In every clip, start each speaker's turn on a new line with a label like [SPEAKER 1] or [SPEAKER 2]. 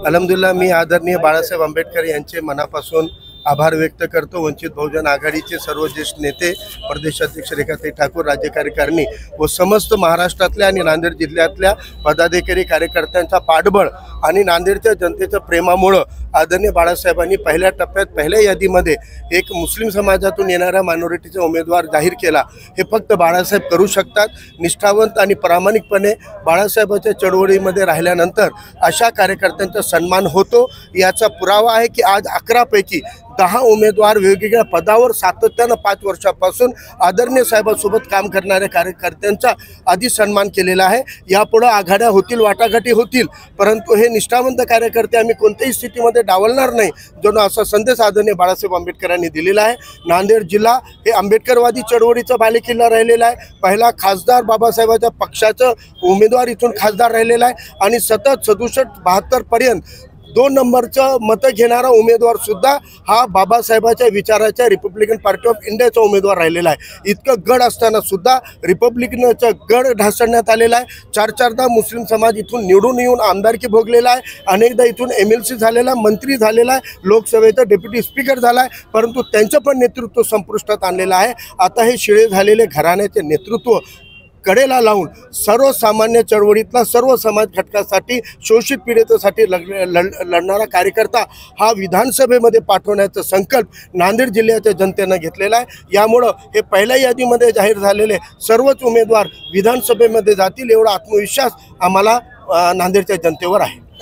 [SPEAKER 1] अल्हम्दुलिल्लाह मी आदरणीय बाळासाहेब आंबेडकर यांचे मनापासून आभार व्यक्त करतो। वंचित बहुजन आघाडीचे सर्व ज्येष्ठ नेते, प्रदेशाध्यक्ष रेखाताई ठाकूर, राज्य कार्यकारिणी व समस्त महाराष्ट्रातल्या आणि नांदेड जिल्ह्यातल्या पदाधिकारी कार्यकर्त्यांचा पाठबळ आणि नांदेडच्या जनतेच्या प्रेमामुळे आदरणीय बाळासाहेबांनी पहिल्या टप्प्यात पहिल्या यादीमध्ये एक मुस्लिम समाजातून येणाऱ्या मायनॉरिटीचा उमेदवार जाहीर केला। हे फक्त बाळासाहेब करू शकतात। निष्ठावंत आणि प्रामाणिकपणे बाळासाहेबांच्या चळवळीमध्ये राहिल्यानंतर अशा कार्यकर्त्यांचा सन्मान होतो। याचा पुरावा आहे की आज 11 पैकी 10 उमेदवार वेगवेगळ्या पदावर सातत्यानं 5 वर्षापासून आदरणीय साहेबांसोबत काम करणाऱ्या कार्यकर्त्यांचा आधी सन्मान केलेला आहे। यापुढे आघाड्या होतील, वाटाघाटी होतील, परंतु हे निष्ठावंत कार्यकर्ते आम्ही कोणत्याही स्थितीमध्ये डावलणार नाही, जणू असा संदेश आदरणीय बाळासाहेब आंबेडकरांनी दिलेला आहे। नांदेड जिल्हा हे आंबेडकरवादी चळवळीचा बालेकिल्ला राहिलेला आहे। पहिला खासदार बाबासाहेबांच्या पक्षाचं उमेदवार इथून खासदार राहिलेला आहे आणि सतत 67-72 पर्यंत 2 नंबरचं मतं घेणारा उमेदवार सुद्धा हा बाबासाहेबांच्या विचाराच्या रिपब्लिकन पार्टी ऑफ इंडियाचा उमेदवार राहिलेला आहे। इतकं गड असताना सुद्धा रिपब्लिकनचा गड ढासळण्यात आलेला आहे। 4-4दा मुस्लिम समाज इथून निवडून येऊन आमदारकी भोगलेला आहे। अनेकदा इथून MLC झालेला, मंत्री झालेला आहे, लोकसभेचा डेप्युटी स्पीकर झाला आहे, परंतु त्यांचं पण नेतृत्व संपुष्टात आणलेलं आहे। आता हे शिळे झालेले घराण्याचे नेतृत्व कडेला लावून सर्वसामान्य चळवळीतला सर्व समाज घटकासाठी, शोषित पीडितासाठी लढणारा कार्यकर्ता हा विधानसभेमध्ये पाठवण्याचा संकल्प नांदेड जिल्ह्याच्या जनतेनं घेतलेला आहे। यामुळं हे पहिल्या यादीमध्ये जाहीर झालेले सर्वच उमेदवार विधानसभेमध्ये जातील एवढा आत्मविश्वास आम्हाला नांदेडच्या जनतेवर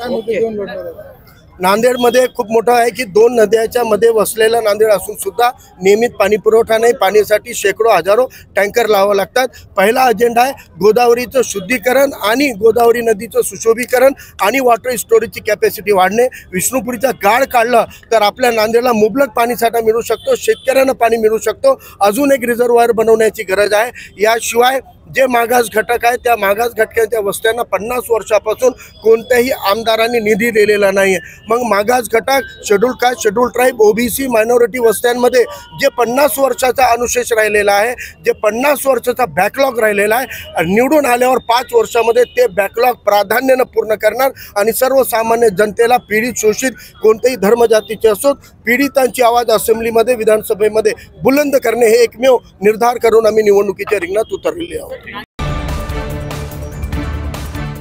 [SPEAKER 1] आहे। नांदेडमध्ये खूप मोठं आहे की 2 नद्याच्या मध्ये वसलेलं नांदेड असून सुद्धा नियमित पाणी पुरवठा नाही। पाणीसाठी शेकडो हजारो टँकर लावावे लागतात। पहिला अजेंडा आहे गोदावरीचं शुद्धीकरण आणि गोदावरी नदीचं सुशोभीकरण आणि वॉटर स्टोरेजची कॅपॅसिटी वाढणे। विष्णुपुरीचा गाळ काढला तर आपल्या नांदेडला मुबलक पाणीसाठा मिळू शकतो, शेतकऱ्यांना पाणी मिळू शकतो। अजून एक रिझर्व्हायर बनवण्याची गरज आहे। याशिवाय जे मागास घटक आहे त्या मागास घटकांच्या वस्त्यांना 50 वर्षापासून कोणत्याही आमदारांनी निधी दिलेला नाही आहे। मग मागास घटक, schedule caste, schedule tribe, OBC, minority वस्त्यांमध्ये जे 50 वर्षाचा अनुशेष राहिलेला आहे, जे 50 वर्षाचा बॅकलॉग राहिलेला आहे, निवडून आल्यावर 5 वर्षामध्ये ते बॅकलॉग प्राधान्यानं पूर्ण करणार आणि सर्वसामान्य जनतेला, पीडित, शोषित कोणत्याही धर्मजातीचे असोत, पीडितांची आवाज असेंब्लीमध्ये, विधानसभेमध्ये बुलंद करणे हे एकमेव निर्धार करून आम्ही निवडणुकीच्या रिंगणात उतरलेले आहोत।